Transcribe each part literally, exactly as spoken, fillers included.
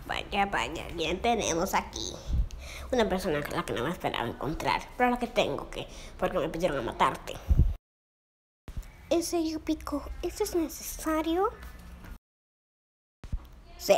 Vaya, vaya, ¿quién tenemos aquí? Una persona a la que no me esperaba encontrar, pero a la que tengo que, porque me pidieron a matarte. ¿En serio, Pico? ¿Esto es necesario? Sí.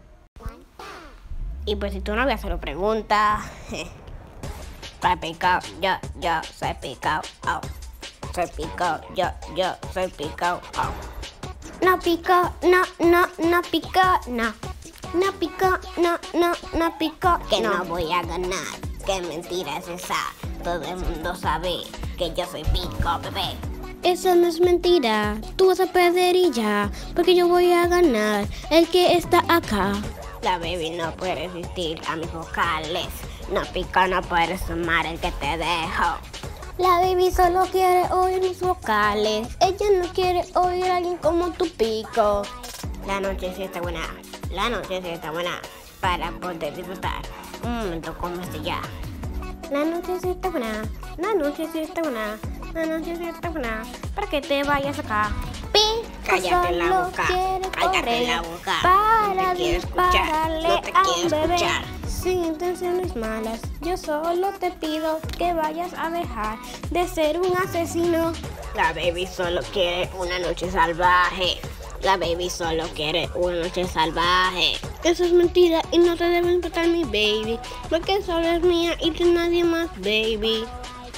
Y pues si tu novia se lo pregunta, eh, soy picao, yo, yo, soy picao, oh. Soy picao, yo, yo, soy picao, oh. No pico, no, no, no pico, no. No pico, no, no, no pico. Que no. no voy a ganar. Qué mentira es esa. Todo el mundo sabe que yo soy pico, bebé. Eso no es mentira. Tú vas a perder y ya. Porque yo voy a ganar. El que está acá. La baby no puede resistir a mis vocales. No pico, no puedes sumar el que te dejo. La baby solo quiere oír mis vocales. Ella no quiere oír a alguien como tu pico. La noche sí está buena. La noche sí está buena. Para poder disfrutar un momento como este ya. La noche sí está buena. La noche sí está buena. La noche sí está buena. Para que te vayas acá. Pico cállate la boca. Cállate la boca. Para no te quiero escuchar. No te quiero escuchar. Sin intenciones malas, yo solo te pido que vayas a dejar de ser un asesino. La baby solo quiere una noche salvaje. La baby solo quiere una noche salvaje. Eso es mentira y no te debe importar mi baby, porque solo es mía y de nadie más, baby.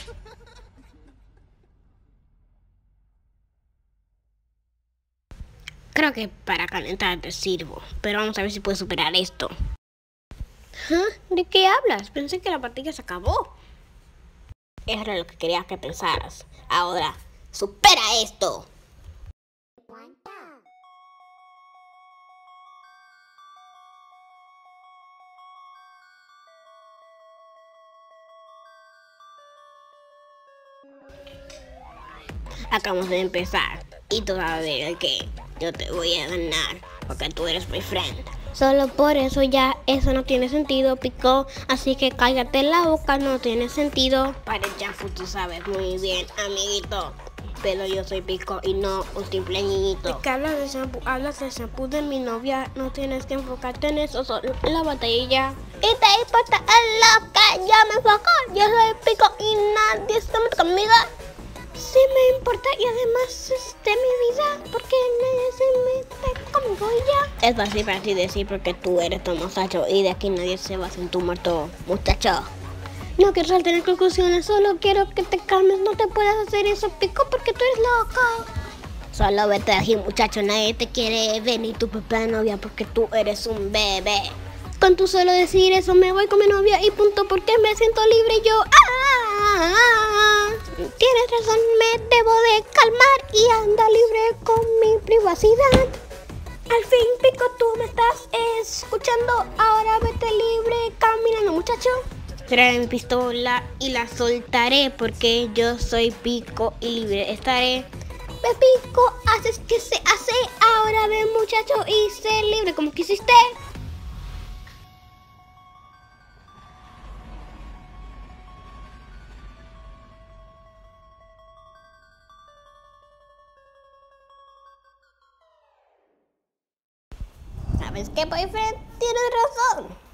Creo que para calentar te sirvo, pero vamos a ver si puedo superar esto. ¿Ah? ¿De qué hablas? Pensé que la partida se acabó. Eso era lo que quería que pensaras. Ahora, supera esto. Acabamos de empezar y tú vas a ver que yo te voy a ganar porque tú eres mi friend. Solo por eso ya eso no tiene sentido, Pico. Así que cállate la boca, no tiene sentido. Para el Janfu tú sabes muy bien, amiguito. Pero yo soy Pico y no un simple niñito. ¿De qué hablas de shampoo? Hablas de shampoo de mi novia. No tienes que enfocarte en eso, solo en la batalla. Y te importa en lo que yo me enfoco. Yo soy Pico y nadie se mete conmigo. Sí me importa y además es de mi vida porque nadie se mete conmigo y ya. Es fácil para ti decir porque tú eres tu muchacho y de aquí nadie se va sin tu muerto muchacho. No quiero saltar en conclusiones, solo quiero que te calmes, no te puedas hacer eso, Pico, porque tú eres loco. Solo vete de aquí, muchacho, nadie te quiere ver ni tu propia novia porque tú eres un bebé. Con tu solo decir eso me voy con mi novia y punto porque me siento libre y yo... ¡Ah! Tienes razón, me debo de calmar y anda libre con mi privacidad. Al fin, Pico, tú me estás escuchando. Ahora vete libre caminando, muchacho. Trae mi pistola y la soltaré porque yo soy Pico y libre estaré. Ve, Pico, haces que se hace. Ahora ve, muchacho, y sé libre como quisiste. ¿Sabes qué, boyfriend? Tienes razón.